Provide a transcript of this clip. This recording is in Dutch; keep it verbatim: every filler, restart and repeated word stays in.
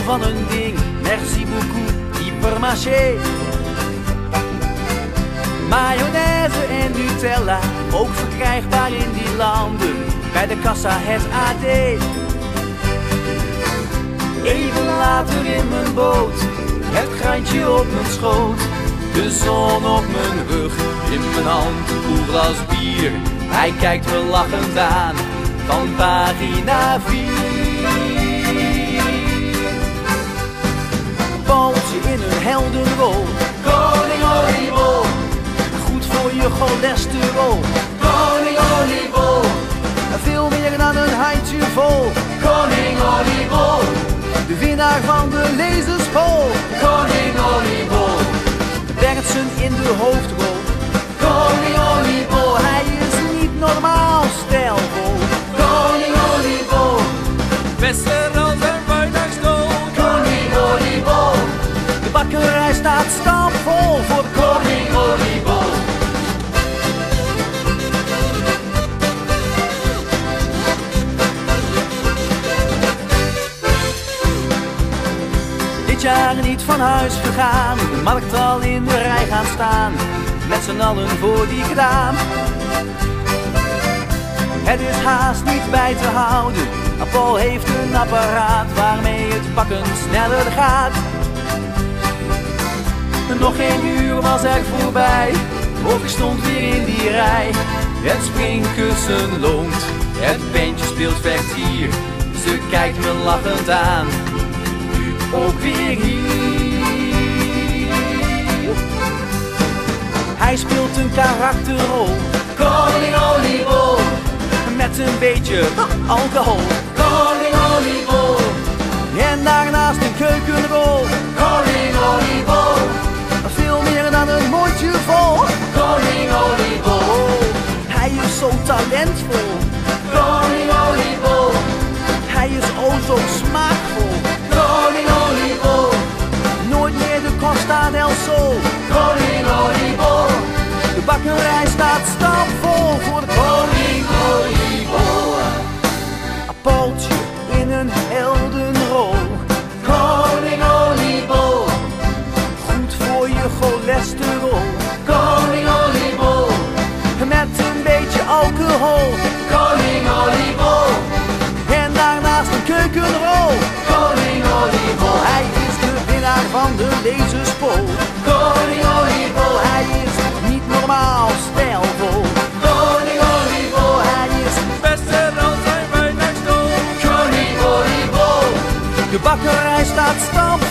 van een ding, merci beaucoup, hypermarché. Mayonaise en Nutella, ook verkrijgbaar in die landen, bij de kassa het A D. Even later in mijn boot, het grantje op mijn schoot, de zon op mijn rug, in mijn hand een koel glas bier. Hij kijkt me lachend aan, van pagina vier. Paultje in een heldenrol, koning oliebol, goed voor je cholesterol. Koning oliebol, veel meer dan een handje vol. Koning oliebol, de winnaar van de lezerspoll. Koning oliebol, Bertsen in de hoofdrol. Koning oliebol, hij is niet normaal stijlvol. Koning oliebol, Besser als een buitenstol. koning oliebol, de bakkerij staat stampvol voor koning oliebol. Dit jaar niet van huis gegaan, de markt al in de rij gaan staan, met z'n allen voor die kraam. Het is haast niet bij te houden, Paul heeft een apparaat waarmee het pakken sneller gaat. Nog geen uur was er voorbij, of ik stond weer in die rij. Het springkussen loont, het bandje speelt vecht hier, ze kijkt me lachend aan, nu ook weer hier. Hij speelt een karakterrol, koning oliebol, met een beetje alcohol. Koning oliebol, en daarnaast een keukenrol. Koning oliebol, veel meer dan een mondje vol. Koning oliebol, hij is zo talentvol. Koning oliebol, hij is o zo smaakvol. Koning oliebol, nooit meer de Costa del Sol. Koning oliebol, de bakkerij staat stampvol voor de koning oliebol. Paultje in een heldenrol, koning oliebol, goed voor je cholesterol. Koning oliebol, met een beetje alcohol. Koning oliebol, en daarnaast een keukenrol. Koning oliebol, hij is de winnaar van de lezerspoll. Koning oliebol, hij is niet normaal stijlvol. Koning oliebol, hij is Besser als een buitenstol. koning oliebol, de bakkerij staat stamp